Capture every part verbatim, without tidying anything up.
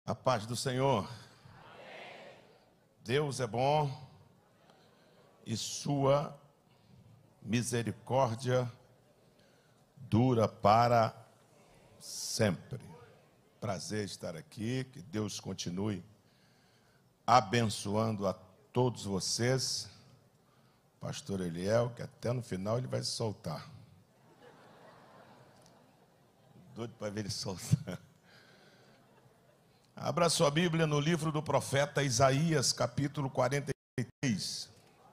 A paz do Senhor. Amém. Deus é bom e sua misericórdia dura para sempre. Prazer estar aqui, que Deus continue abençoando a todos vocês. Pastor Eliel, que até no final ele vai se soltar. Doido para ver ele soltar. Abra sua Bíblia no livro do profeta Isaías, capítulo quarenta e três.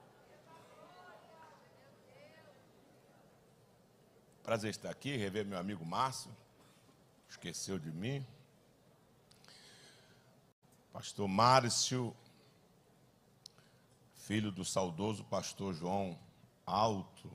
Prazer estar aqui, rever meu amigo Márcio. Esqueceu de mim. Pastor Márcio, filho do saudoso pastor João Alto.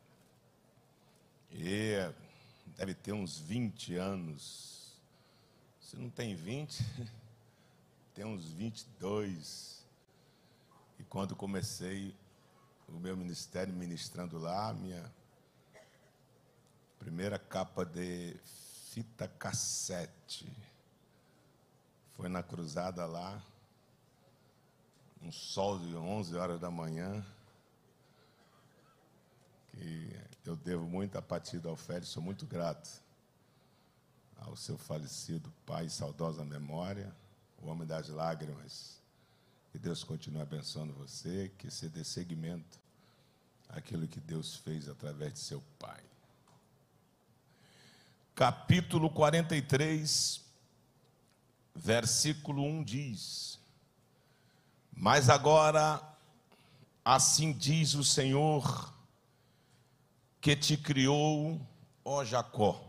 E deve ter uns vinte anos. Se não tem vinte, tem uns vinte e dois. E quando comecei o meu ministério ministrando lá, minha primeira capa de fita cassete foi na cruzada lá, um sol de onze horas da manhã, que eu devo muito a Patida Alférez, sou muito grato ao seu falecido pai, saudosa memória, o homem das lágrimas. Que Deus continue abençoando você, que você dê seguimento àquilo que Deus fez através de seu pai. Capítulo quarenta e três, versículo um diz: Mas agora, assim diz o Senhor, que te criou, ó Jacó,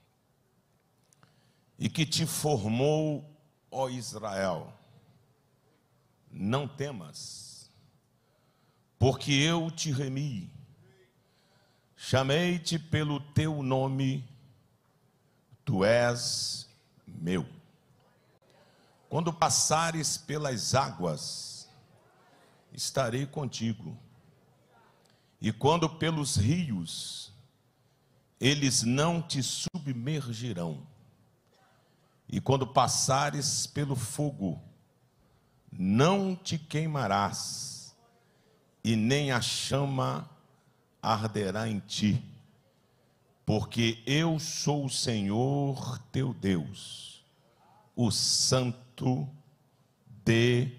e que te formou, ó Israel. Não temas, porque eu te remi, chamei-te pelo teu nome, tu és meu. Quando passares pelas águas, estarei contigo, e quando pelos rios, eles não te submergirão. E quando passares pelo fogo, não te queimarás, e nem a chama arderá em ti, porque eu sou o Senhor teu Deus, o Santo de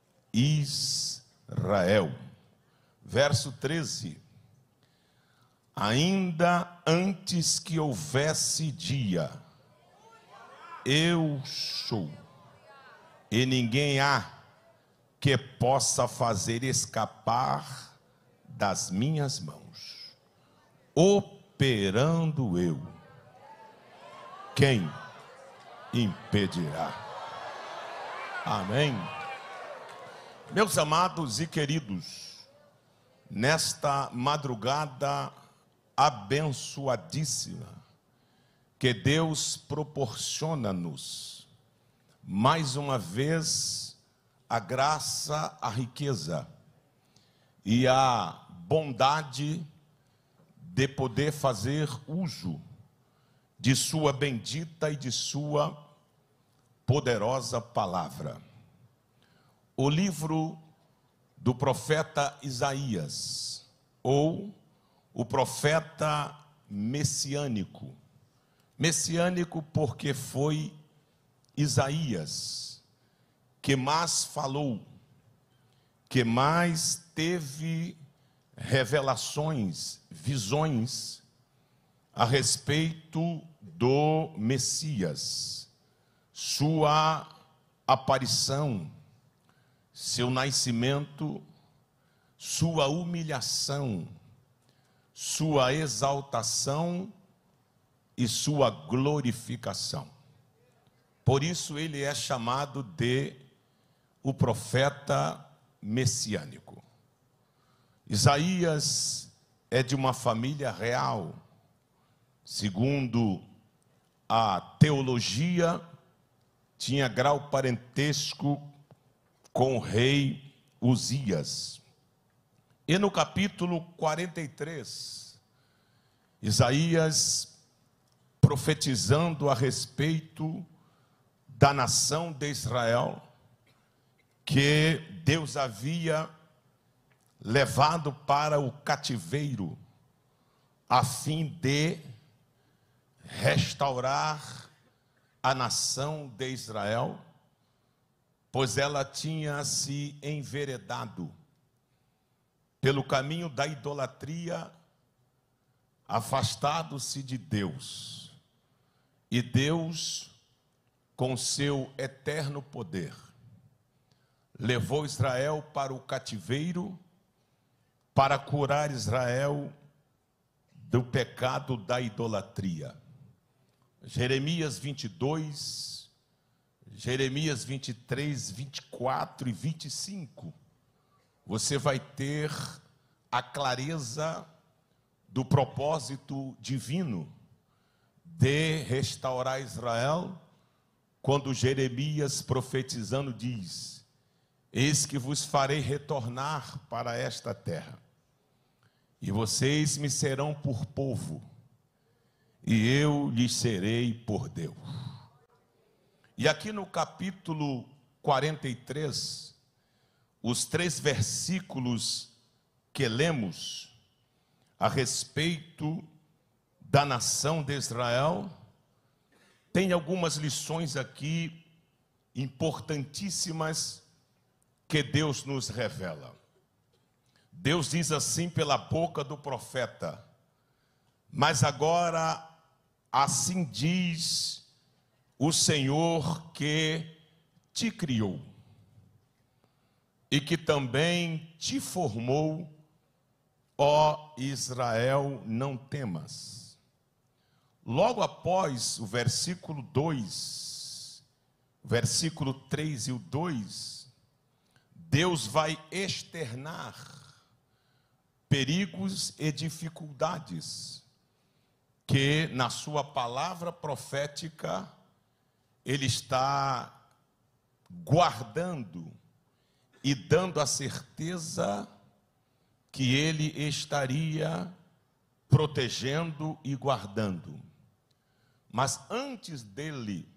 Israel. Verso treze. Ainda antes que houvesse dia, eu sou, e ninguém há que possa fazer escapar das minhas mãos. Operando eu, quem impedirá? Amém. Meus amados e queridos, nesta madrugada abençoadíssima, que Deus proporciona-nos, mais uma vez, a graça, a riqueza e a bondade de poder fazer uso de sua bendita e de sua poderosa palavra. O livro do profeta Isaías, ou o profeta messiânico. Messiânico porque foi Isaías que mais falou, que mais teve revelações, visões a respeito do Messias, sua aparição, seu nascimento, sua humilhação, sua exaltação e sua glorificação. Por isso ele é chamado de o profeta messiânico. Isaías é de uma família real, segundo a teologia, tinha grau parentesco com o rei Uzias. E no capítulo quarenta e três, Isaías profetizando a respeito da nação de Israel, que Deus havia levado para o cativeiro, a fim de restaurar a nação de Israel, pois ela tinha se enveredado pelo caminho da idolatria, afastado-se de Deus. E Deus, com seu eterno poder, levou Israel para o cativeiro, para curar Israel do pecado da idolatria. Jeremias vinte e dois, Jeremias vinte e três, vinte e quatro e vinte e cinco, você vai ter a clareza do propósito divino de restaurar Israel, quando Jeremias, profetizando, diz: eis que vos farei retornar para esta terra, e vocês me serão por povo, e eu lhes serei por Deus. E aqui no capítulo quarenta e três, os três versículos que lemos a respeito da nação de Israel, tem algumas lições aqui importantíssimas que Deus nos revela. Deus diz assim pela boca do profeta: mas agora assim diz o Senhor que te criou e que também te formou, ó Israel, não temas. Logo após o versículo dois, versículo três e o dois, Deus vai externar perigos e dificuldades que na sua palavra profética Ele está guardando e dando a certeza que Ele estaria protegendo e guardando. Mas antes dele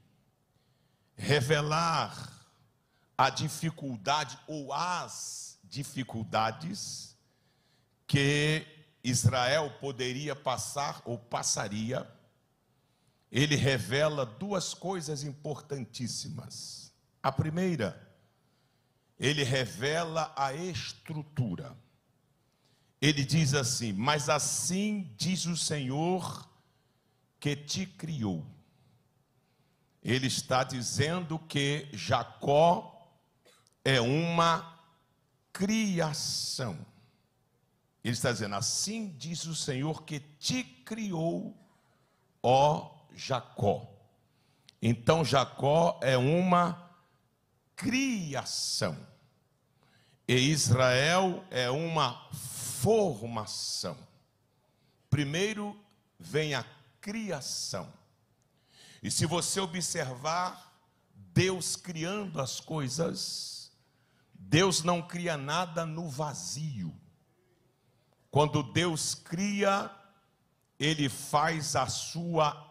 revelar a dificuldade ou as dificuldades que Israel poderia passar ou passaria, ele revela duas coisas importantíssimas. A primeira, ele revela a estrutura. Ele diz assim: mas assim diz o Senhor que te criou. Ele está dizendo que Jacó é uma criação. Ele está dizendo: assim diz o Senhor que te criou, ó Jacó. Então Jacó é uma criação e Israel é uma formação. Primeiro vem a criação. E se você observar Deus criando as coisas, Deus não cria nada no vazio. Quando Deus cria, Ele faz a sua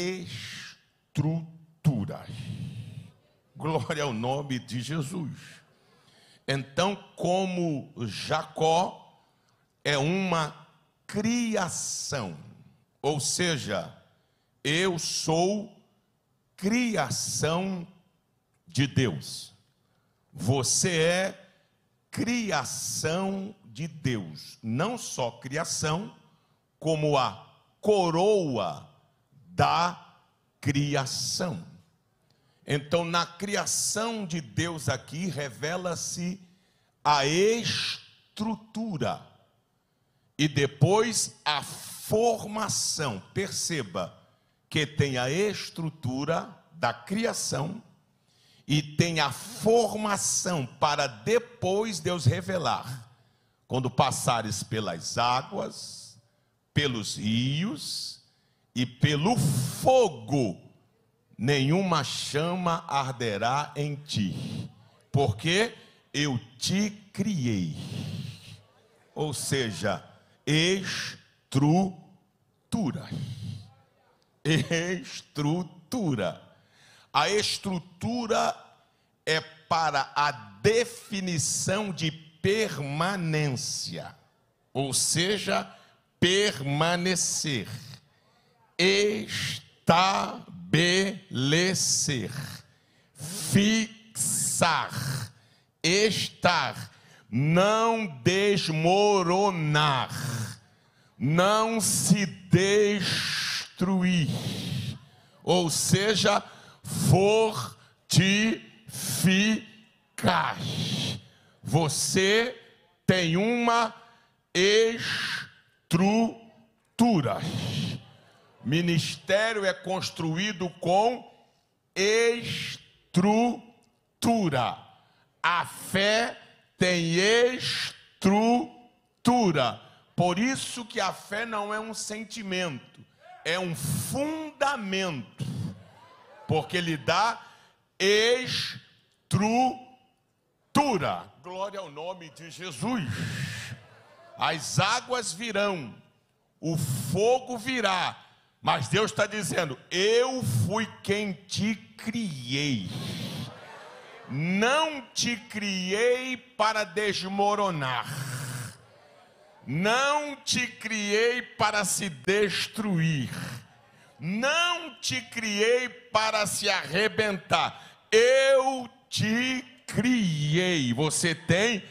estrutura. Glória ao nome de Jesus. Então, como Jacó é uma criação, ou seja, eu sou criação de Deus. Você é criação de Deus. Não só criação, como a coroa da criação. Então, na criação de Deus aqui, revela-se a estrutura e depois a formação. Perceba que tem a estrutura da criação e tem a formação para depois Deus revelar. Quando passares pelas águas, pelos rios e pelo fogo, nenhuma chama arderá em ti, porque eu te criei. Ou seja, estrutura. Estrutura. A estrutura é para a definição de permanência, ou seja, permanecer, estabelecer, fixar, estar, não desmoronar, não se destruir, ou seja, fortificar. Você tem uma estrutura. Ministério é construído com estrutura. A fé tem estrutura. Por isso que a fé não é um sentimento, é um fundamento, porque lhe dá estrutura. Glória ao nome de Jesus. As águas virão, o fogo virá, mas Deus está dizendo: eu fui quem te criei. Não te criei para desmoronar, não te criei para se destruir, não te criei para se arrebentar. Eu te criei. Você tem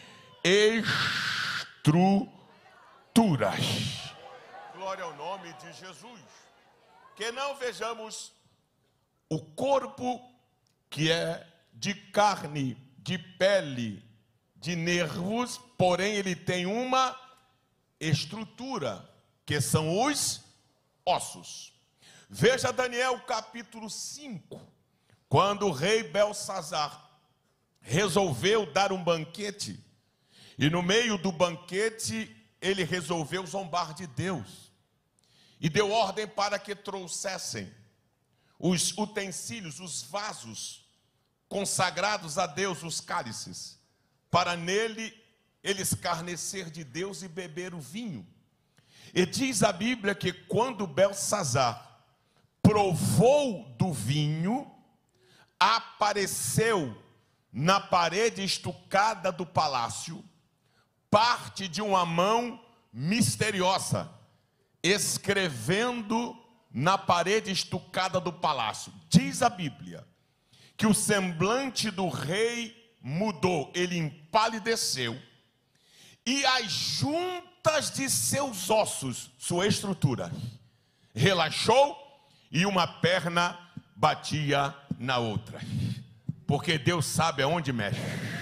estruturas. Glória ao nome de Jesus. Que não vejamos o corpo que é de carne, de pele, de nervos, porém ele tem uma estrutura, que são os ossos. Veja Daniel capítulo cinco, quando o rei Belsazar resolveu dar um banquete, e no meio do banquete ele resolveu zombar de Deus, e deu ordem para que trouxessem os utensílios, os vasos consagrados a Deus, os cálices, para nele ele escarnecer de Deus e beber o vinho. E diz a Bíblia que quando Belsazar provou do vinho, apareceu na parede estucada do palácio parte de uma mão misteriosa, escrevendo na parede estucada do palácio. Diz a Bíblia que o semblante do rei mudou, ele empalideceu, e as juntas de seus ossos, sua estrutura, relaxou, e uma perna batia na outra, porque Deus sabe aonde mexe.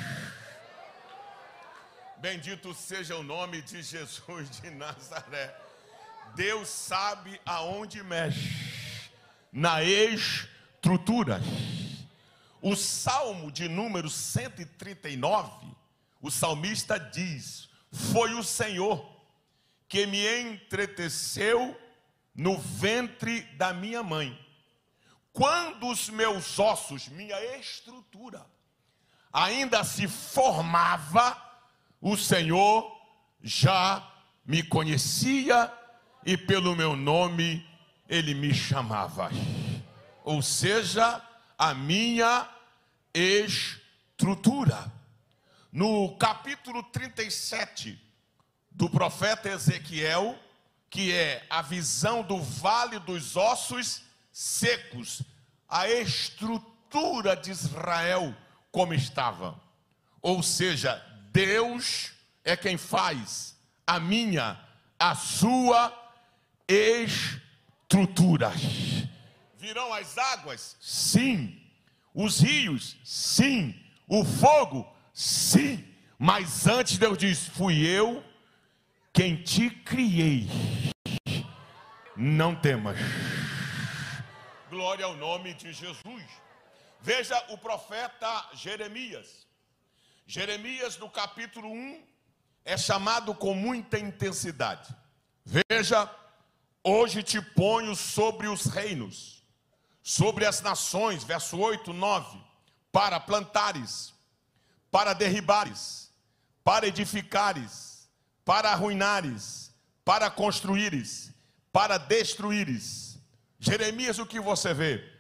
Bendito seja o nome de Jesus de Nazaré. Deus sabe aonde mexe, na estrutura. O Salmo de número cento e trinta e nove, o salmista diz: foi o Senhor que me entreteceu no ventre da minha mãe, quando os meus ossos, minha estrutura, ainda se formava, o Senhor já me conhecia e pelo meu nome ele me chamava. Ou seja, a minha estrutura. No capítulo trinta e sete do profeta Ezequiel, que é a visão do vale dos ossos secos, a estrutura de Israel como estava. Ou seja, Deus é quem faz a minha, a sua estrutura. Virão as águas? Sim. Os rios? Sim. O fogo? Sim. Mas antes Deus diz: fui eu quem te criei. Não temas. Glória ao nome de Jesus. Veja o profeta Jeremias. Jeremias, no capítulo um, é chamado com muita intensidade. Veja: hoje te ponho sobre os reinos, sobre as nações, verso oito, nove, para plantares, para derribares, para edificares, para arruinares, para construíres, para destruíres. Jeremias, o que você vê?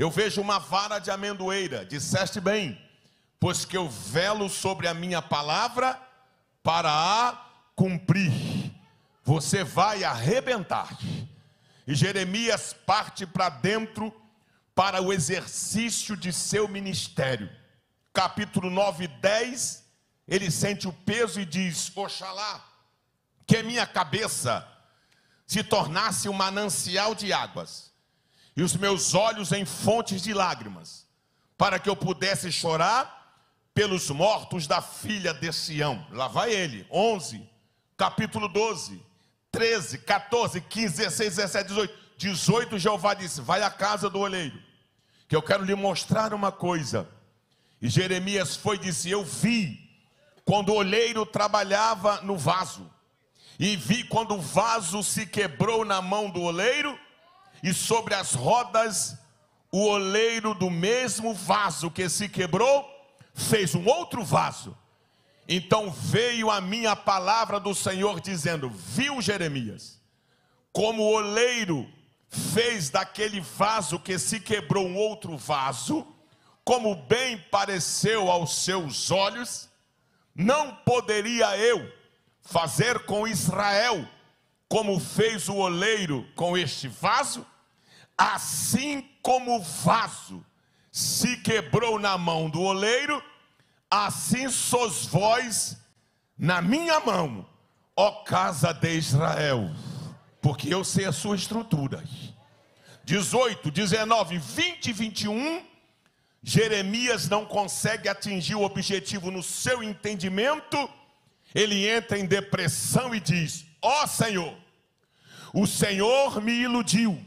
Eu vejo uma vara de amendoeira, disseste bem, pois que eu velo sobre a minha palavra para a cumprir. Você vai arrebentar. E Jeremias parte para dentro para o exercício de seu ministério. Capítulo nove e dez, ele sente o peso e diz: Oxalá que minha cabeça se tornasse um manancial de águas, e os meus olhos em fontes de lágrimas, para que eu pudesse chorar pelos mortos da filha de Sião. Lá vai ele, onze, capítulo doze, treze, quatorze, quinze, dezesseis, dezessete, dezoito. dezoito, Jeová disse: vai à casa do oleiro, que eu quero lhe mostrar uma coisa. E Jeremias foi e disse: eu vi quando o oleiro trabalhava no vaso, e vi quando o vaso se quebrou na mão do oleiro, e sobre as rodas o oleiro do mesmo vaso que se quebrou fez um outro vaso. Então veio a minha palavra do Senhor dizendo: viu, Jeremias, como o oleiro fez daquele vaso que se quebrou um outro vaso, como bem pareceu aos seus olhos, não poderia eu fazer com Israel como fez o oleiro com este vaso? Assim como o vaso se quebrou na mão do oleiro, assim sois vós na minha mão, ó casa de Israel, porque eu sei a sua estrutura. dezoito, dezenove, vinte e vinte e um, Jeremias não consegue atingir o objetivo no seu entendimento. Ele entra em depressão e diz: ó Senhor, o Senhor me iludiu,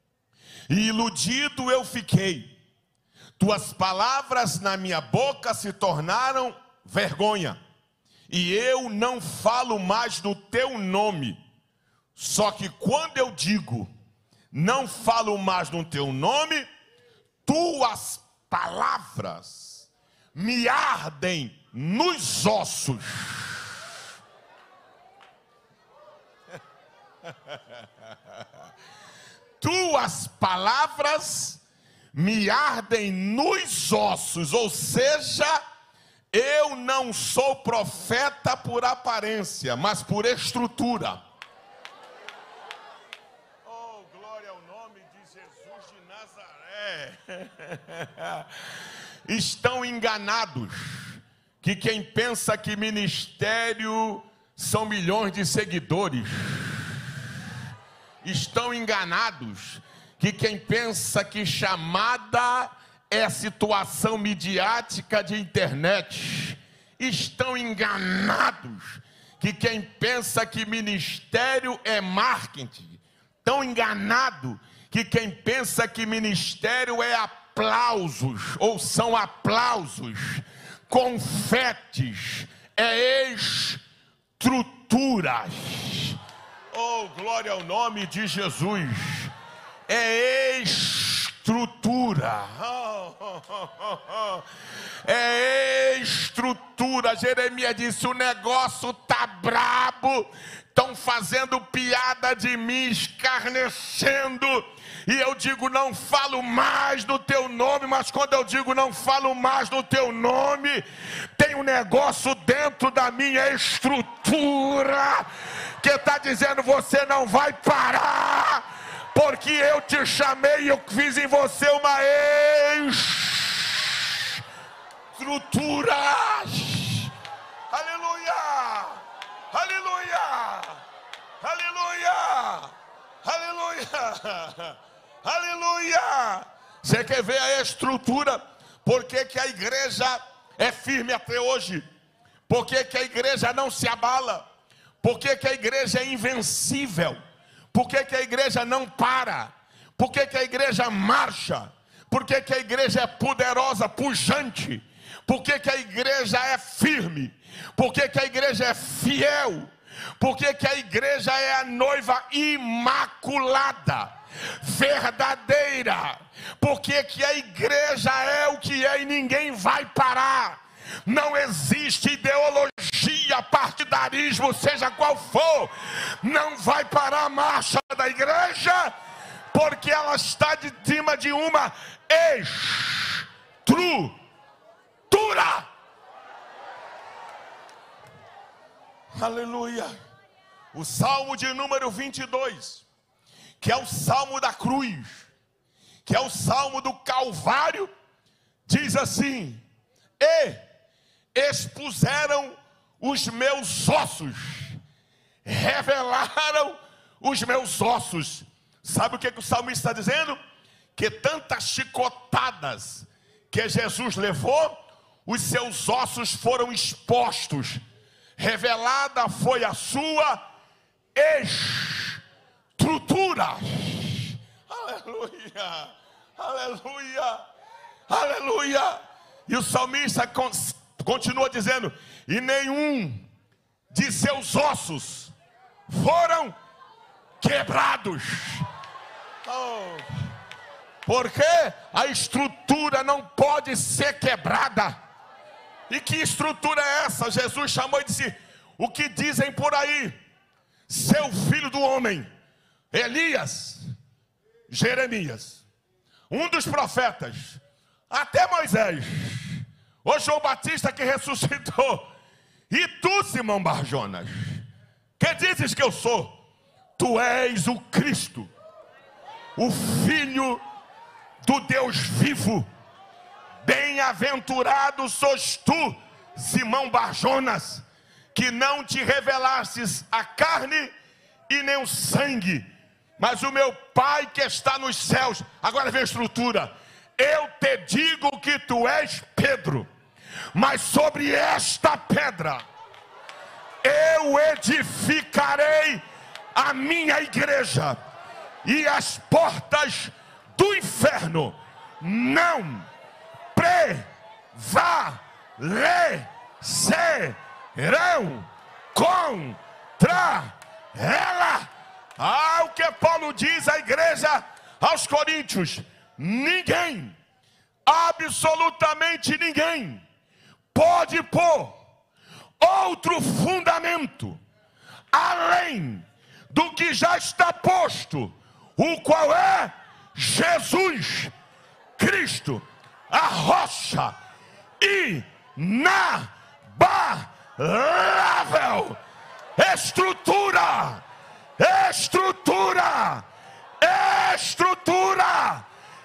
e iludido eu fiquei. Tuas palavras na minha boca se tornaram vergonha, e eu não falo mais no teu nome. Só que quando eu digo, não falo mais no teu nome, tuas palavras me ardem nos ossos. Tuas palavras me ardem nos ossos, ou seja, eu não sou profeta por aparência, mas por estrutura. Oh, glória ao nome de Jesus de Nazaré. Estão enganados que quem pensa que ministério são milhões de seguidores. Estão enganados que quem pensa que chamada é situação midiática de internet. Estão enganados que quem pensa que ministério é marketing. Estão enganados que quem pensa que ministério é aplausos, ou são aplausos, confetes, é estruturas. Oh, glória ao nome de Jesus. É estrutura. É estrutura. Jeremias disse: o negócio tá brabo, estão fazendo piada de mim, escarnecendo, e eu digo: não falo mais no teu nome. Mas quando eu digo não falo mais no teu nome, tem um negócio dentro da minha estrutura que está dizendo: você não vai parar, porque eu te chamei e eu fiz em você uma estrutura. Aleluia, aleluia, aleluia, aleluia, aleluia. Você quer ver a estrutura? Por que que a igreja é firme até hoje? Por que que a igreja não se abala? Por que que a igreja é invencível? Por que que a igreja não para? Por que que a igreja marcha? Por que que a igreja é poderosa, pujante? Por que que a igreja é firme? Por que que a igreja é fiel? Por que que a igreja é a noiva imaculada, verdadeira? Por que que a igreja é o que é e ninguém vai parar? Não existe ideologia, partidarismo, seja qual for, não vai parar a marcha da igreja, porque ela está de cima de uma estrutura. Aleluia. O Salmo de número vinte e dois, que é o Salmo da cruz, que é o Salmo do Calvário, diz assim: e expuseram os meus ossos, revelaram os meus ossos. Sabe o que, que o salmista está dizendo? Que tantas chicotadas que Jesus levou, os seus ossos foram expostos. Revelada foi a sua estrutura. Aleluia, aleluia, aleluia. E o salmista continua dizendo: e nenhum de seus ossos foram quebrados. Oh, porque a estrutura não pode ser quebrada. E que estrutura é essa? Jesus chamou e disse: o que dizem por aí? Seu filho do homem, Elias, Jeremias, um dos profetas, até Moisés, o João Batista que ressuscitou. E tu, Simão Barjonas, que dizes que eu sou? Tu és o Cristo, o Filho do Deus vivo. Bem-aventurado sois tu, Simão Barjonas, que não te revelastes a carne e nem o sangue, mas o meu Pai que está nos céus. Agora vem a estrutura. Eu te digo que tu és Pedro, mas sobre esta pedra eu edificarei a minha igreja, e as portas do inferno não prevalecerão contra ela. Ah, o que Paulo diz à igreja aos Coríntios: ninguém, absolutamente ninguém, pode pôr outro fundamento além do que já está posto, o qual é Jesus Cristo, a rocha inabalável. Estrutura, estrutura, estrutura,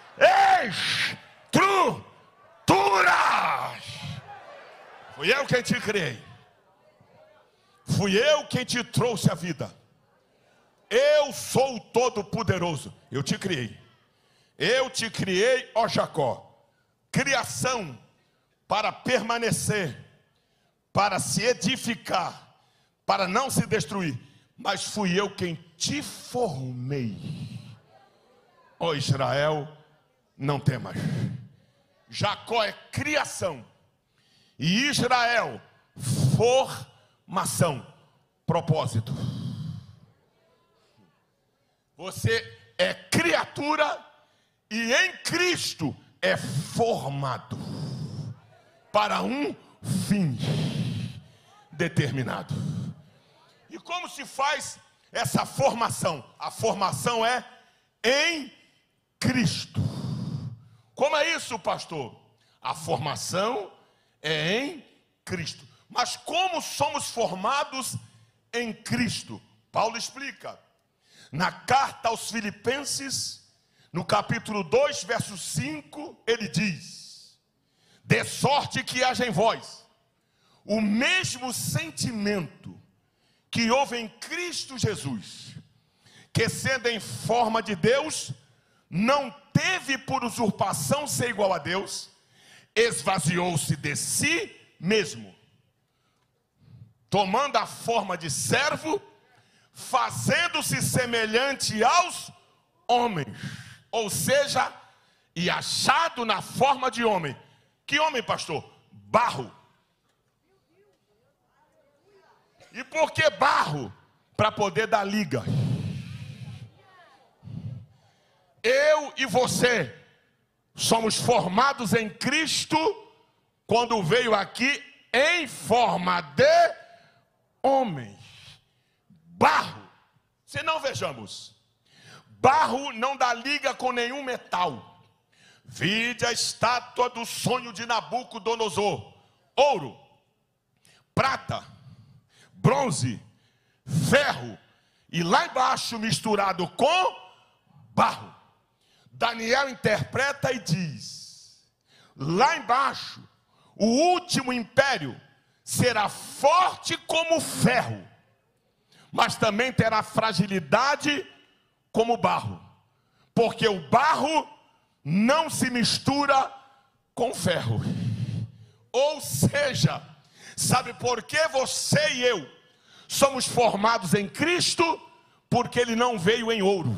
estrutura. Fui eu quem te criei, fui eu quem te trouxe a vida. Eu sou o Todo-Poderoso, eu te criei. Eu te criei, ó Jacó. Criação para permanecer, para se edificar, para não se destruir. Mas fui eu quem te formei. Ó Israel, não temas. Jacó é criação e Israel, formação, propósito. Você é criatura e em Cristo é formado para um fim determinado. E como se faz essa formação? A formação é em Cristo. Como é isso, pastor? A formação é em Cristo. Mas como somos formados em Cristo? Paulo explica. Na carta aos Filipenses, no capítulo dois, verso cinco, ele diz: de sorte que haja em vós o mesmo sentimento que houve em Cristo Jesus, que sendo em forma de Deus, não teve por usurpação ser igual a Deus, esvaziou-se de si mesmo, tomando a forma de servo, fazendo-se semelhante aos homens, ou seja, e achado na forma de homem. Que homem, pastor? Barro. E por que barro? Para poder dar liga. Eu e você somos formados em Cristo quando veio aqui em forma de homem. Barro. Se não, vejamos. barro não dá liga com nenhum metal. Vide a estátua do sonho de Nabucodonosor: ouro, prata, bronze, ferro, e lá embaixo misturado com barro. Daniel interpreta e diz: lá embaixo, o último império será forte como ferro, mas também terá fragilidade como barro, porque o barro não se mistura com ferro. Ou seja, sabe por que você e eu somos formados em Cristo? Porque Ele não veio em ouro,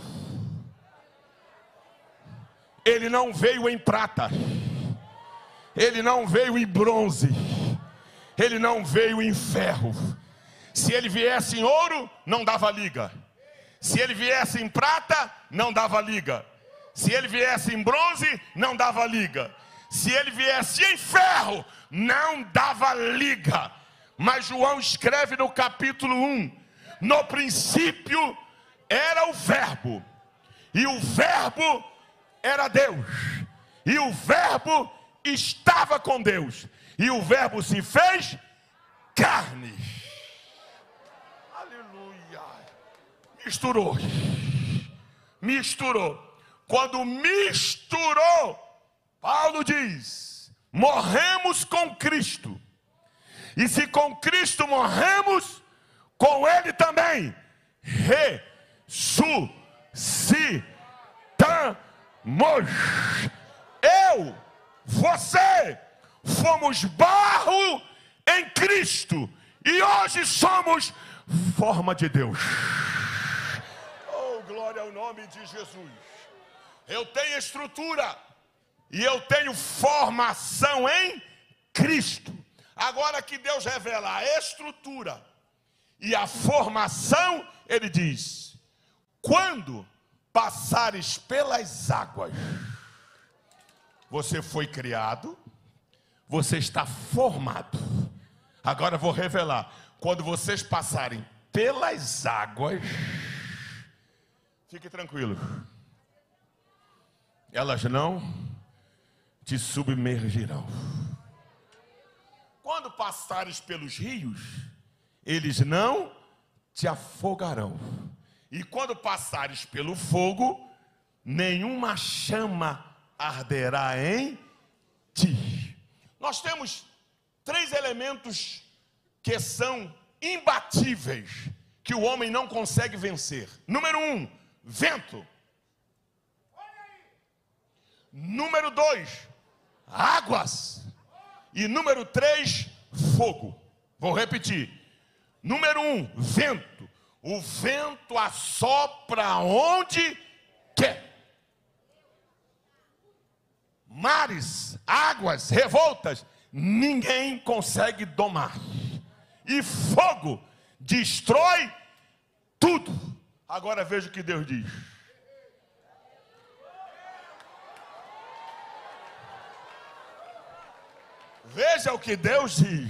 Ele não veio em prata, Ele não veio em bronze, Ele não veio em ferro. Se Ele viesse em ouro, não dava liga. Se Ele viesse em prata, não dava liga. Se Ele viesse em bronze, não dava liga. Se Ele viesse em ferro, não dava liga. Mas João escreve no capítulo um: no princípio era o verbo, e o verbo era Deus, e o verbo estava com Deus, e o verbo se fez carne. Aleluia. Misturou. Misturou. Quando misturou, Paulo diz: morremos com Cristo. E se com Cristo morremos, com Ele também ressuscitamos. Eu, você, fomos barro em Cristo, e hoje somos forma de Deus. Oh, glória ao nome de Jesus. Eu tenho estrutura e eu tenho formação em Cristo. Agora que Deus revela a estrutura e a formação, Ele diz: quando passares pelas águas, você foi criado, você está formado. Agora vou revelar: quando vocês passarem pelas águas, fique tranquilo, elas não te submergirão. Quando passares pelos rios, eles não te afogarão. E quando passares pelo fogo, nenhuma chama arderá em ti. Nós temos três elementos que são imbatíveis, que o homem não consegue vencer. Número um, vento. Número dois, águas. E número três, fogo. Vou repetir. Número um, vento. O vento assopra onde quer. Mares, águas, revoltas, ninguém consegue domar. E fogo destrói tudo. Agora veja o que Deus diz. Veja o que Deus diz.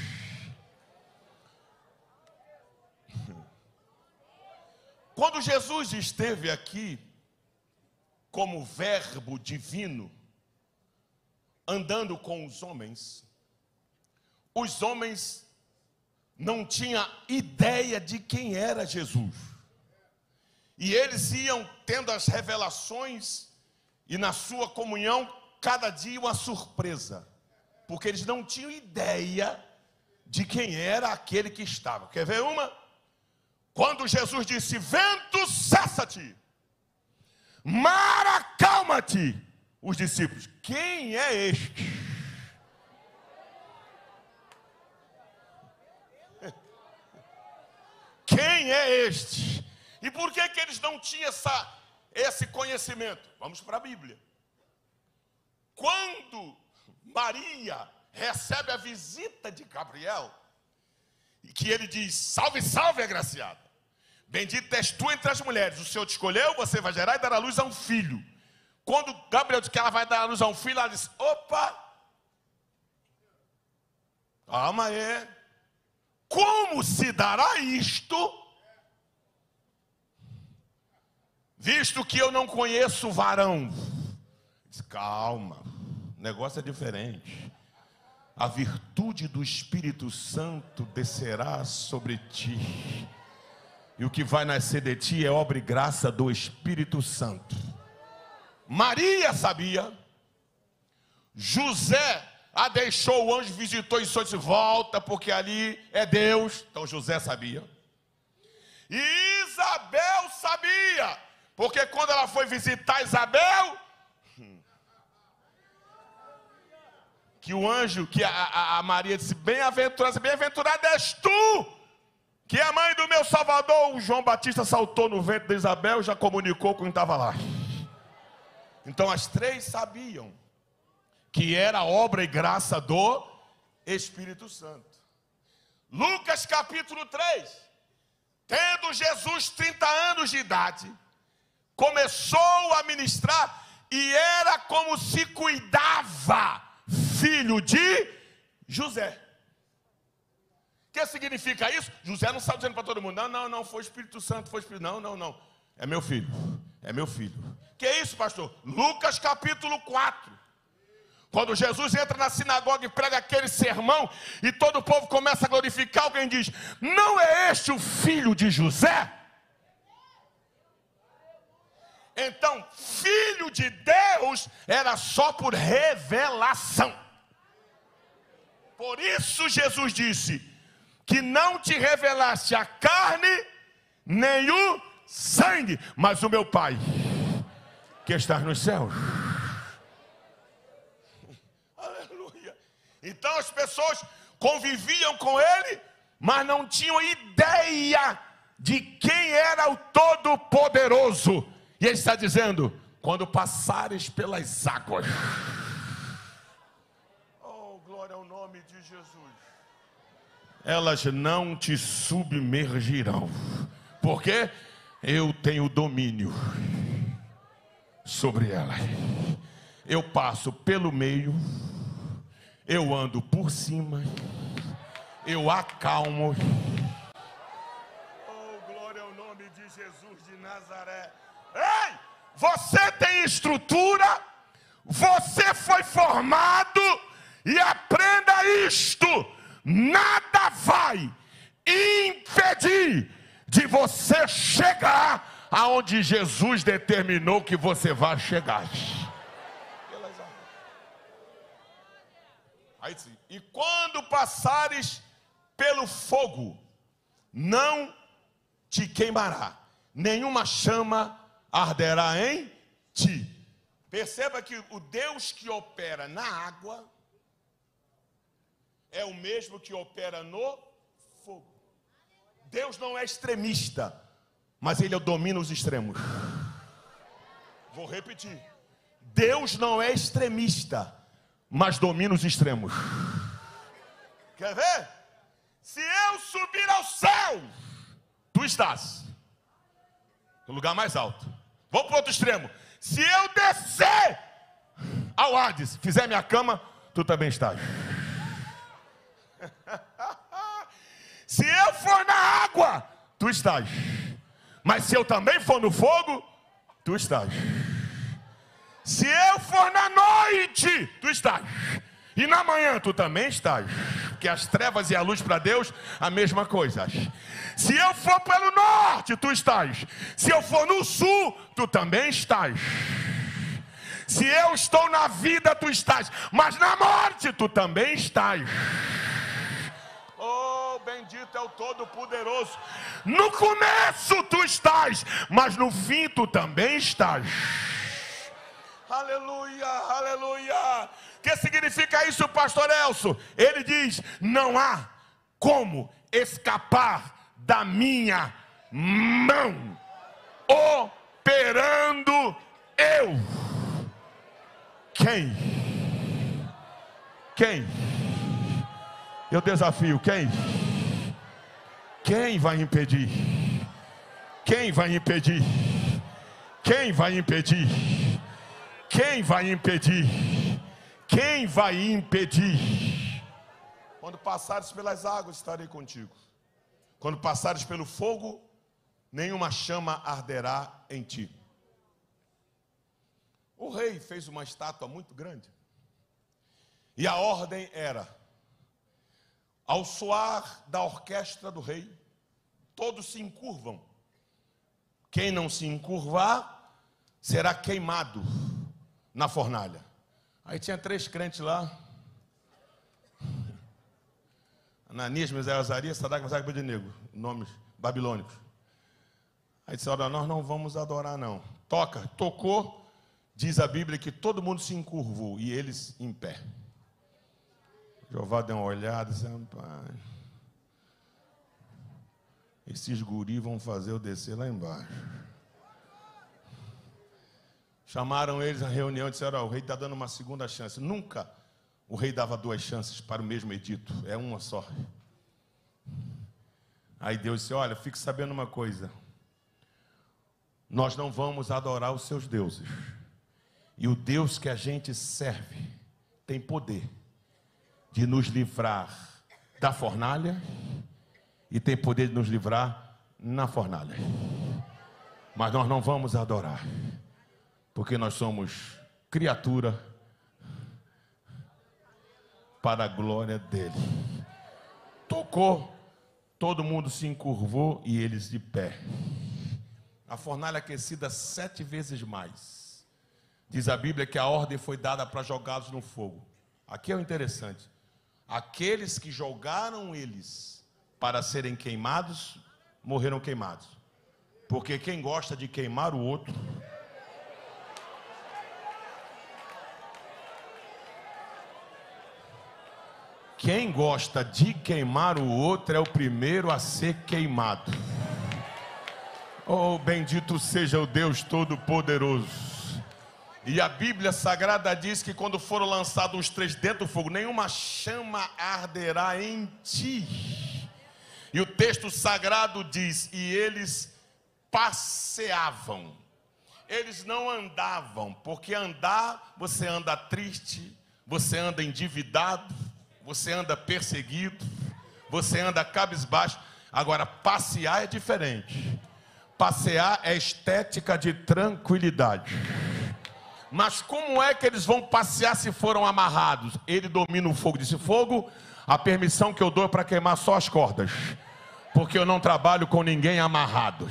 Quando Jesus esteve aqui como verbo divino, andando com os homens, os homens não tinham ideia de quem era Jesus. E eles iam tendo as revelações, e na sua comunhão, cada dia uma surpresa. Porque eles não tinham ideia de quem era aquele que estava. Quer ver uma? Quando Jesus disse: vento, cessa-te, mar, acalma-te. Os discípulos: quem é este? Quem é este? E por que que eles não tinham essa, esse conhecimento? Vamos para a Bíblia. Quando Maria recebe a visita de Gabriel, e que ele diz: salve, salve, agraciada, bendita és tu entre as mulheres, o Senhor te escolheu, você vai gerar e dar à luz a um filho. Quando Gabriel disse que ela vai dar à luz a um filho, ela disse: opa, calma aí, como se dará isto, visto que eu não conheço o varão. Diz, calma, o negócio é diferente. A virtude do Espírito Santo descerá sobre ti. E o que vai nascer de ti é obra e graça do Espírito Santo. Maria sabia. José a deixou, o anjo visitou e disse, volta, porque ali é Deus. Então José sabia. E Isabel sabia. Porque quando ela foi visitar Isabel, que o anjo, que a, a, a Maria disse, bem-aventurada, bem-aventurada és tu, que é a mãe do meu Salvador. O João Batista saltou no ventre de Isabel e já comunicou com quem estava lá. Então as três sabiam que era obra e graça do Espírito Santo. Lucas capítulo três. Tendo Jesus trinta anos de idade, começou a ministrar e era como se cuidava, filho de José. O que significa isso? José não está dizendo para todo mundo, não, não, não, foi o Espírito Santo, foi o Espírito, não, não, não. É meu filho, é meu filho. Que é isso, pastor? Lucas capítulo quatro. Quando Jesus entra na sinagoga e prega aquele sermão, e todo o povo começa a glorificar, alguém diz, não é este o filho de José? Então, filho de Deus era só por revelação. Por isso Jesus disse, que não te revelaste a carne, nem o sangue, mas o meu Pai, que está nos céus. Aleluia. Então as pessoas conviviam com ele, mas não tinham ideia de quem era o Todo-Poderoso. E ele está dizendo, quando passares pelas águas, oh, glória ao nome de Jesus, elas não te submergirão, porque eu tenho domínio sobre elas. Eu passo pelo meio, eu ando por cima, eu acalmo. Oh, glória ao nome de Jesus de Nazaré. Ei, você tem estrutura, você foi formado, e aprenda isto, nada vai impedir de você chegar aonde Jesus determinou que você vai chegar. Aí, e quando passares pelo fogo, não te queimará, nenhuma chama arderá em ti. Perceba que o Deus que opera na água é o mesmo que opera no fogo. Deus não é extremista, mas Ele domina os extremos. Vou repetir. Deus não é extremista, mas domina os extremos. Quer ver? Se eu subir ao céu, tu estás no lugar mais alto. Vamos para o outro extremo. Se eu descer ao Hades, fizer minha cama, tu também estás. Se eu for na água, tu estás. Mas se eu também for no fogo, tu estás. Se eu for na noite, tu estás. E na manhã, tu também estás. Porque as trevas e a luz para Deus, a mesma coisa. Se eu for pelo norte, tu estás. Se eu for no sul, tu também estás. Se eu estou na vida, tu estás. Mas na morte, tu também estás. Oh, bendito é o Todo-Poderoso. No começo tu estás, mas no fim tu também estás. Aleluia, aleluia. O que significa isso, pastor Elcio? Ele diz, não há como escapar da minha mão, operando eu. Quem? Quem? Eu desafio, quem? Quem vai impedir? Quem vai impedir? Quem vai impedir? Quem vai impedir? Quem vai impedir? Quando passares pelas águas, estarei contigo. Quando passares pelo fogo, nenhuma chama arderá em ti. O rei fez uma estátua muito grande. E a ordem era, ao soar da orquestra do rei, todos se encurvam. Quem não se encurvar, será queimado na fornalha. Aí tinha três crentes lá. Ananias, Misael, Azarias, Sadraque, Mesaque e Abednego, nomes babilônicos. Aí disse, olha, nós não vamos adorar não. Toca, tocou, diz a Bíblia que todo mundo se encurvou e eles em pé. Jeová deu uma olhada e disse, pai, esses guris vão fazer eu descer lá embaixo. Chamaram eles à reunião e disseram, o rei está dando uma segunda chance. Nunca o rei dava duas chances para o mesmo edito, é uma só. Aí Deus disse, olha, fique sabendo uma coisa. Nós não vamos adorar os seus deuses. E o Deus que a gente serve tem poder de nos livrar da fornalha e tem poder de nos livrar na fornalha. Mas nós não vamos adorar, porque nós somos criatura para a glória dele. Tocou, todo mundo se encurvou e eles de pé. A fornalha aquecida sete vezes mais. Diz a Bíblia que a ordem foi dada para jogá-los no fogo. Aqui é o interessante. Aqueles que jogaram eles para serem queimados, morreram queimados. Porque quem gosta de queimar o outro... Quem gosta de queimar o outro é o primeiro a ser queimado. Oh, bendito seja o Deus Todo-Poderoso. E a Bíblia Sagrada diz que quando foram lançados os três dentro do fogo, nenhuma chama arderá em ti. E o texto sagrado diz, e eles passeavam. Eles não andavam, porque andar, você anda triste, você anda endividado, você anda perseguido, você anda cabisbaixo. Agora, passear é diferente. Passear é estética de tranquilidade. Mas como é que eles vão passear se foram amarrados? Ele domina o fogo. Disse, fogo, a permissão que eu dou é para queimar só as cordas, porque eu não trabalho com ninguém amarrado.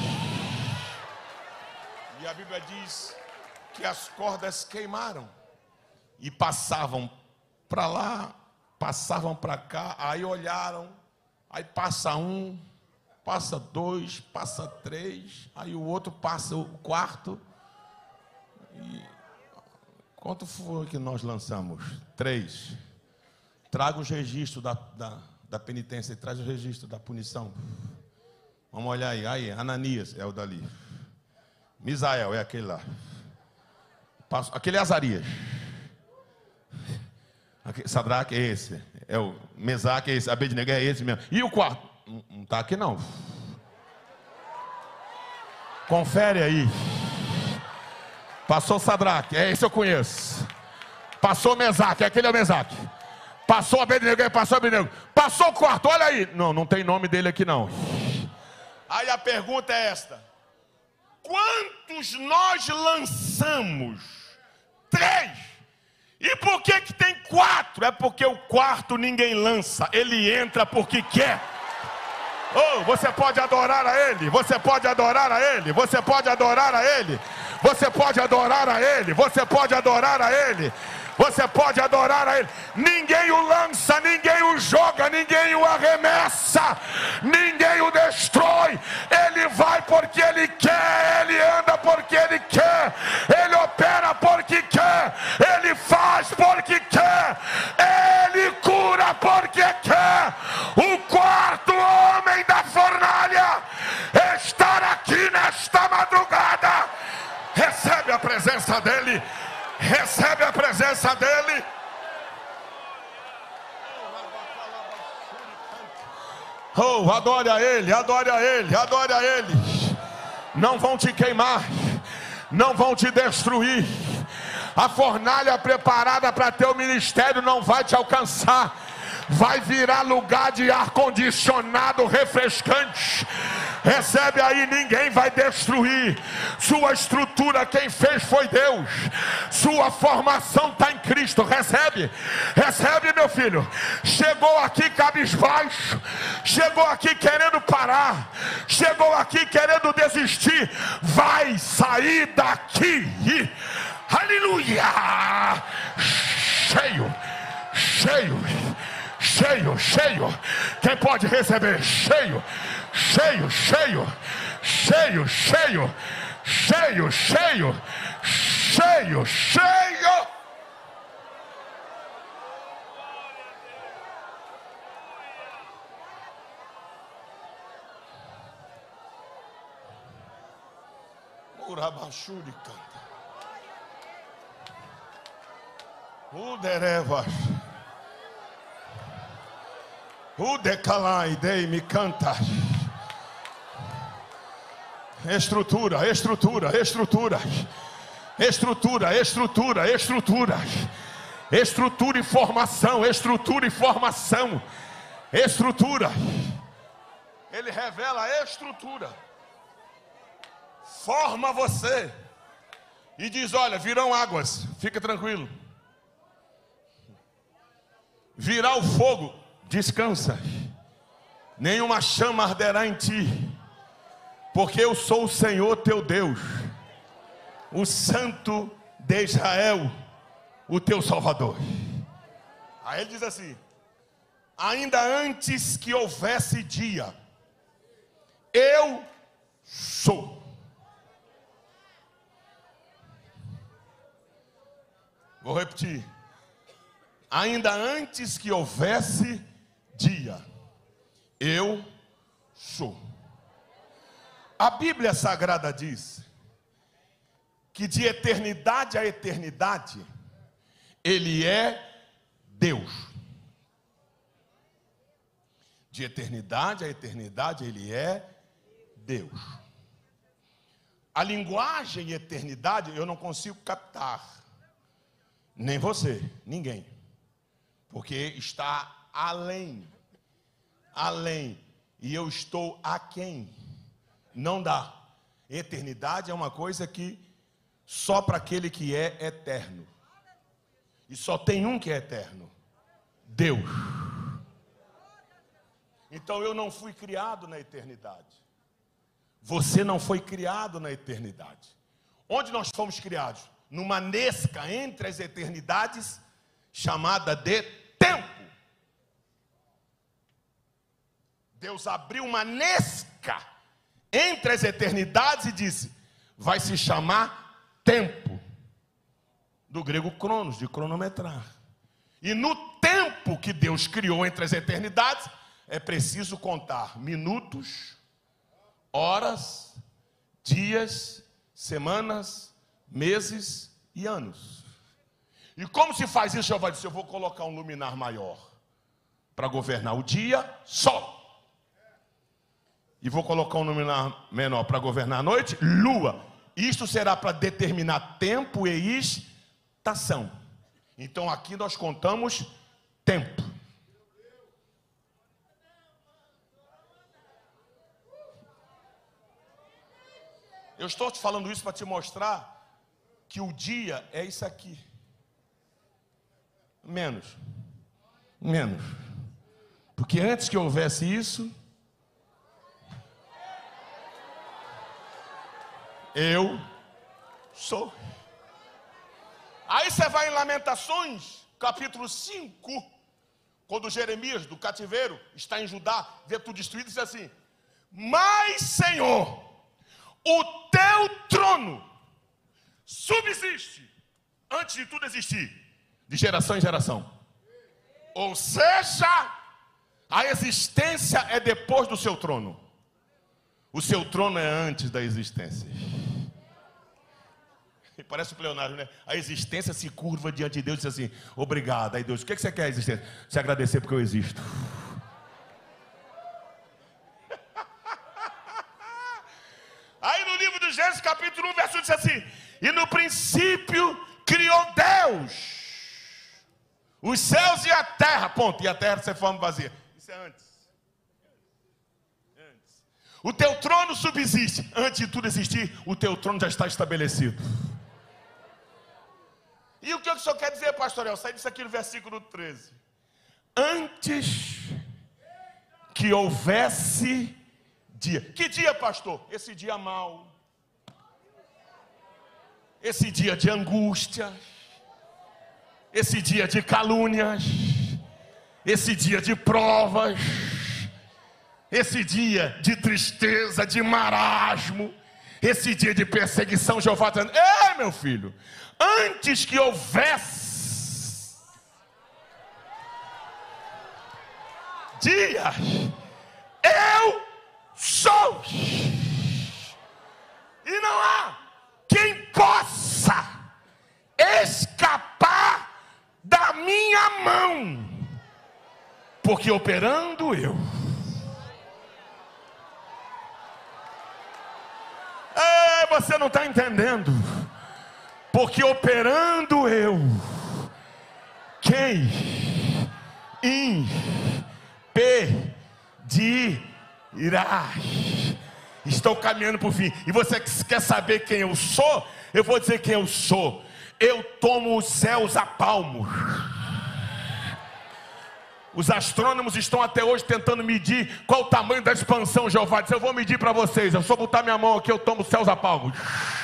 E a Bíblia diz que as cordas queimaram e passavam para lá, passavam para cá, aí olharam, aí passa um, passa dois, passa três, aí o outro passa o quarto. E quanto foi que nós lançamos? Três. Traga os registros da, da, da penitência, traz o registro da punição. Vamos olhar aí, aí, Ananias é o dali. Misael é aquele lá. Aquele é Azarias. Sadraque é esse, é o Mesaque é esse, Abednego é esse mesmo. E o quarto? Não está aqui não. Confere aí. Passou Sadraque, é esse eu conheço. Passou Mesaque, aquele é o Mesaque. Passou Abednego, passou Abednego. Passou o quarto, olha aí. Não, não tem nome dele aqui não. Aí a pergunta é esta: quantos nós lançamos? Três. E por que que tem quatro? É porque o quarto ninguém lança, ele entra porque quer. Oh, você pode adorar a ele, você pode adorar a ele, você pode adorar a ele, você pode adorar a ele, você pode adorar a ele, você pode adorar a ele. Ninguém o lança, ninguém o joga, ninguém o arremessa, ninguém o destrói. Ele vai porque ele quer, ele anda porque ele quer, ele opera porque quer, ele faz porque quer, ele cura porque quer. O quarto homem da fornalha está aqui nesta madrugada. Recebe a presença dele, recebe a presença dele. Oh, adore a ele, adore a ele, adore a ele. Não vão te queimar, não vão te destruir. A fornalha preparada para teu ministério não vai te alcançar. Vai virar lugar de ar-condicionado refrescante. Recebe aí, ninguém vai destruir. Sua estrutura, quem fez foi Deus. Sua formação está em Cristo. Recebe, recebe, meu filho. Chegou aqui cabisbaixo, chegou aqui querendo parar, chegou aqui querendo desistir, vai sair daqui. Aleluia! Cheio, cheio, cheio, cheio. Quem pode receber? Cheio, cheio, cheio, cheio, cheio, cheio, cheio, cheio, cheio. Urabachuri canta. Uderevas. Udecalai dei me canta. Estrutura, estrutura, estrutura. Estrutura, estrutura, estrutura. Estrutura e formação, estrutura e formação. Estrutura. Ele revela a estrutura. Forma você e diz: olha, virão águas, fica tranquilo. Virá o fogo, descansa. Nenhuma chama arderá em ti, porque eu sou o Senhor teu Deus, o Santo de Israel, o teu Salvador. Aí ele diz assim: ainda antes que houvesse dia, eu sou. Vou repetir. Ainda antes que houvesse dia, eu sou. A Bíblia Sagrada diz que de eternidade a eternidade, Ele é Deus. De eternidade a eternidade, Ele é Deus. A linguagem eternidade eu não consigo captar. Nem você, ninguém. Porque está além. Além. E eu estou aquém. Não dá. Eternidade é uma coisa que só para aquele que é eterno. E só tem um que é eterno: Deus. Então eu não fui criado na eternidade. Você não foi criado na eternidade. Onde nós fomos criados? Numa nesca entre as eternidades, chamada de tempo. Deus abriu uma nesca entre as eternidades e disse: vai se chamar tempo. Do grego cronos, de cronometrar. E no tempo que Deus criou entre as eternidades, é preciso contar minutos, horas, dias, semanas, meses e anos. E como se faz isso? Jeová disse: eu vou colocar um luminar maior para governar o dia, sol. E vou colocar um luminar menor para governar a noite, lua. Isto será para determinar tempo e estação. Então aqui nós contamos tempo. Eu estou te falando isso para te mostrar que o dia é isso aqui. Menos. Menos. Porque antes que houvesse isso, eu sou. Aí você vai em Lamentações, capítulo cinco, quando Jeremias, do cativeiro, está em Judá, vê tudo destruído, diz assim: mas, Senhor, o teu trono subsiste antes de tudo existir, de geração em geração. Ou seja, a existência é depois do seu trono. O seu trono é antes da existência. Parece o pleonário, né? A existência se curva diante de Deus e diz assim: obrigado. Aí Deus: o que você quer, existência? Se agradecer porque eu existo. Aí no livro do Gênesis, capítulo um, verso um, diz assim: e no princípio criou Deus os céus e a terra, ponto. E a terra se forma vazia. Isso é antes. Antes. O teu trono subsiste. Antes de tudo existir, o teu trono já está estabelecido. E o que o senhor quer dizer, pastor El? Sai disso aqui no versículo treze. Antes que houvesse dia. Que dia, pastor? Esse dia mau. Esse dia de angústia. Esse dia de calúnias. Esse dia de provas. Esse dia de tristeza, de marasmo, esse dia de perseguição, Jeová dizendo: ei, meu filho, antes que houvesse dias, eu sou, e não há quem possa escapar da minha mão, porque operando eu. É, você não está entendendo. Porque operando eu, quem impedirá? Estou caminhando para o fim. E você quer saber quem eu sou? Eu vou dizer quem eu sou. Eu tomo os céus a palmos. Os astrônomos estão até hoje tentando medir qual o tamanho da expansão. Jeová disse: eu vou medir para vocês. Eu só botar minha mão aqui, eu tomo os céus a palmos.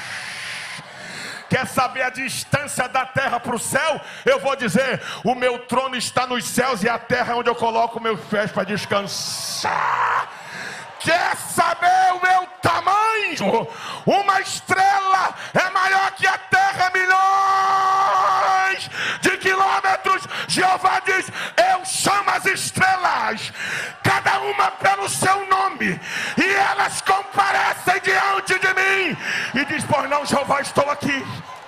Quer saber a distância da terra para o céu? Eu vou dizer: o meu trono está nos céus e a terra é onde eu coloco meus pés para descansar. Quer saber o meu tamanho? Uma estrela é maior que a terra, milhões de quilômetros. Jeová diz: eu chamo as estrelas, cada uma pelo seu nome, e elas comparecem diante de mim. E diz: pois não, Jeová, estou aqui.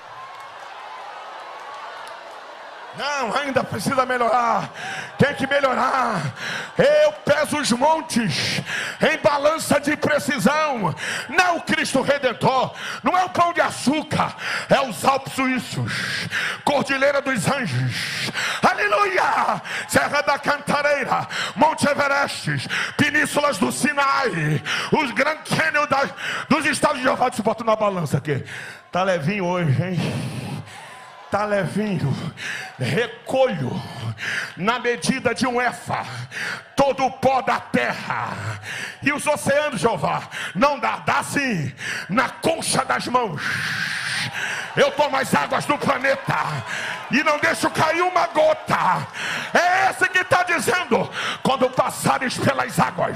Não, ainda precisa melhorar. Tem que melhorar. Eu peso os montes em balança de precisão. Não o Cristo Redentor, não é o Pão de Açúcar, é os Alpes Suíços, Cordilheira dos Anjos, aleluia, Serra da Cantareira, Monte Everest, Penínsulas do Sinai, os Grand Canyon das, dos estados de Jeová. Se bota na balança aqui. Tá levinho hoje, hein? Está levinho. Recolho na medida de um efa todo o pó da terra. E os oceanos, Jeová, não dá, dá sim, na concha das mãos. Eu tomo as águas do planeta e não deixo cair uma gota. É esse que está dizendo: quando passares pelas águas,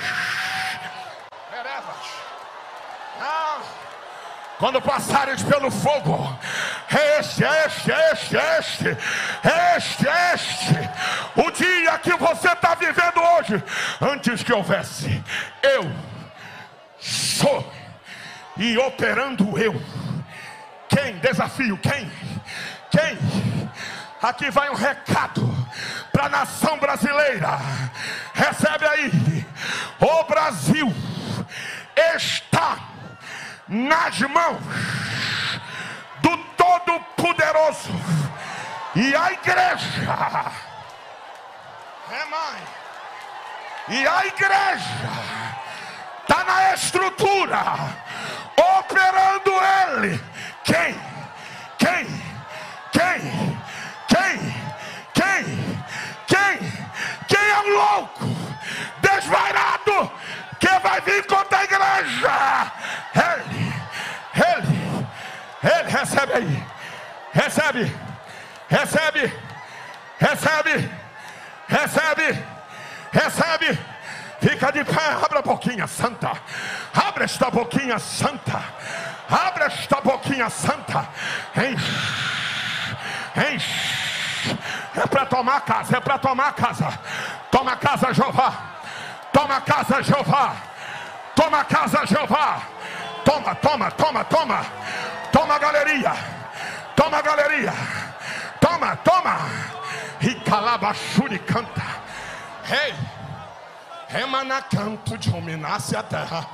ah, quando passares pelo fogo, este, este, este, este, este, este, o dia que você está vivendo hoje, antes que houvesse, eu sou, e operando eu. Quem? Desafio, quem? Quem? Aqui vai um recado para a nação brasileira. Recebe aí. O Brasil está nas mãos do Todo-Poderoso, e a igreja é mãe, e a igreja está na estrutura, operando ele. Quem? Quem? Quem? Quem? Quem? Quem? Quem é o louco, desvairado, que vai vir contra a igreja? Ele, ele, ele. Recebe aí, recebe, recebe, recebe, recebe, recebe. Fica de pé, abra a boquinha santa, abre esta boquinha santa, abre esta boquinha santa. Enche, enche. É para tomar casa, é para tomar casa. Toma casa, Jeová. Toma casa, Jeová. Toma casa, Jeová. Toma, toma, toma, toma. Toma, galeria. Toma, galeria. Toma, toma. E calabachuri canta. Rei. Hey. Remana canto de dominasse a terra.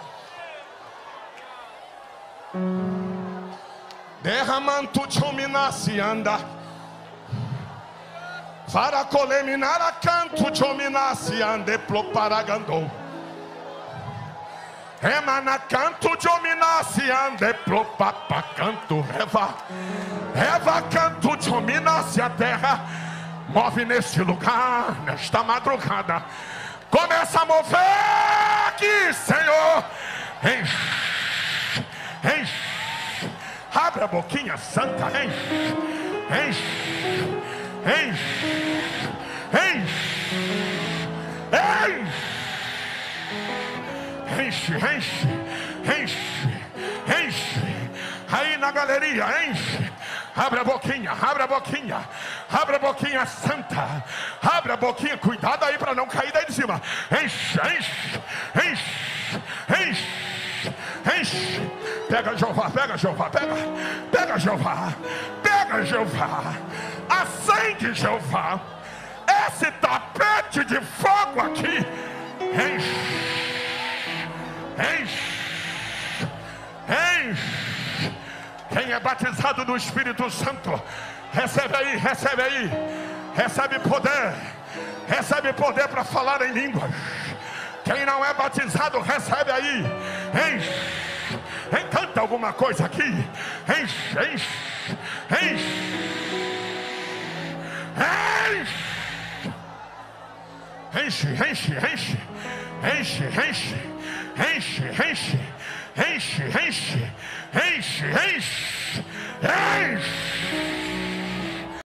Derramando de dominasse anda. Para coleminar a canto de dominasse ande pro paragandou. Emana canto de dominácia, ande pro papa canto, Eva, Eva canto de dominácia, a terra move neste lugar, nesta madrugada. Começa a mover aqui, Senhor. Enche, enche, abre a boquinha santa, enche, enche, enche, enche, enche, enche, enche, enche, aí na galeria, enche. Abre a boquinha, abre a boquinha, abre a boquinha santa, abre a boquinha, cuidado aí para não cair daí de cima. Enche, enche, enche, enche, enche. Pega Jeová, pega Jeová, pega, pega Jeová, pega Jeová, acende Jeová, esse tapete de fogo aqui, enche, enche, enche. Quem é batizado do Espírito Santo, recebe aí, recebe aí, recebe poder, recebe poder para falar em línguas. Quem não é batizado, recebe aí, enche, encanta alguma coisa aqui, enche, enche, enche, enche, enche, enche, enche, enche, enche, enche, enche, enche, enche, enche, enche, enche.